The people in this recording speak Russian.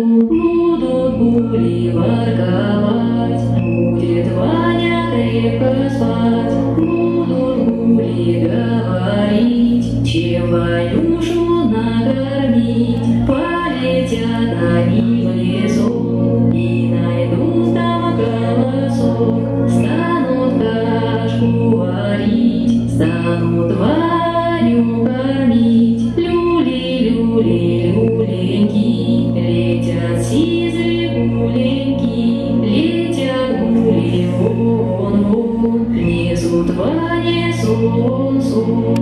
будут бури ворковать, будет Ваня крепко спать, будут бури говорить, чем Ванюшу накормить. Полетят они в лесок и найдут там колосок, станут кашку варить, станут Ваню кормить. Люли-люли-люленьки, летят сизые гуленьки, летят гули вон-вон, несут Ване сон-сон.